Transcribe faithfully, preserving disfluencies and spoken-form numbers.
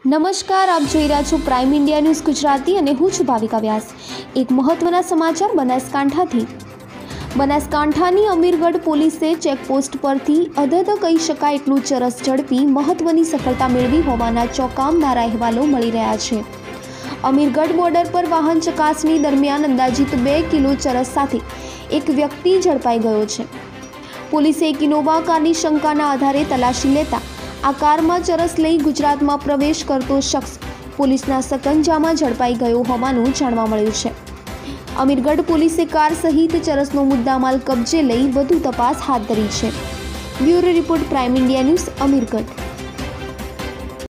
નમસ્કાર, આપ જોઈ રહ્યા છો પ્રાઇમ ઇન્ડિયા ન્યૂઝ ગુજરાતી અને હું છું ભાવિકા વ્યાસ। એક મહત્વના સમાચાર બનાસકાંઠાથી। બનાસકાંઠાની અમીરગઢ પોલીસે ચેકપોસ્ટ પરથી અધધ કહી શકાય એટલું ચરસ ઝડપી મહત્વની સફળતા મેળવી હોવાના ચોંકાવનારા અહેવાલો મળી રહ્યા છે। અમીરગઢ બોર્ડર પર વાહન ચકાસણી દરમિયાન અંદાજિત બે કિલો ચરસ સાથે એક વ્યક્તિ ઝડપાઈ ગયો છે। પોલીસે એક ઇનોવા કારની શંકાના આધારે તલાશી લેતા આ કારમાં ચરસ લઈ ગુજરાતમાં પ્રવેશ કરતો શખ્સ પોલીસના સકંજામાં ઝડપાઈ ગયો હોવાનું જાણવા મળ્યું છે। અમીરગઢ પોલીસે કાર સહિત ચરસનો મુદ્દામાલ કબજે લઈ વધુ તપાસ હાથ ધરી છે। Bureau report, Prime India News, Amirgadh.